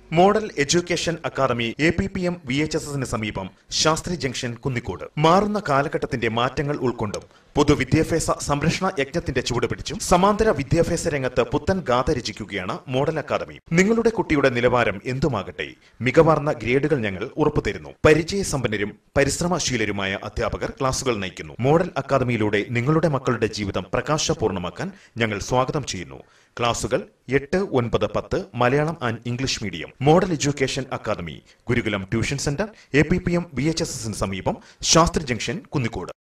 Model education academy APPM VHSSന് സമീപം Shastri junction Kunnicode. മാറുന്ന കാലഘട്ടത്തിന്റെ മാറ്റങ്ങൾ ഉൾക്കൊണ്ടും പൊതുവിദ്യാഭ്യാസ സംരക്ഷണ യജ്ഞത്തിന്റെ ചുവടുപിടിച്ചും സമാന്തര വിദ്യാഭ്യാസ രംഗത്ത് പുത്തൻ ഗാഥ രചിക്കുകയാണ് മോഡൽ അക്കാദമി. നിങ്ങളുടെ കുട്ടിയുടെ നിലവാരം എന്തുമാകട്ടെ, മികവാർന്ന ഗ്രേഡുകൾ ഞങ്ങൾ ഉറപ്പുതരുന്നു. പരിചയസമ്പന്നരും പരിശ്രമശീലരുമായ അധ്യാപകർ ക്ലാസുകൾ നയിക്കുന്നു. മോഡൽ അക്കാദമിയിലൂടെ നിങ്ങളുടെ മക്കളുടെ ജീവിതം പ്രകാശപൂർണ്ണമാക്കാൻ ഞങ്ങൾ സ്വാഗതം ചെയ്യുന്നു. ക്ലാസുകൾ 8, 9, 10 Malayalam and English medium. Model education academy, Gurukulam tuition centre, APPM VHSSന് സമീപം, ശാസ്ത്രി ജംഗ്ഷൻ, കുന്നിക്കോട്.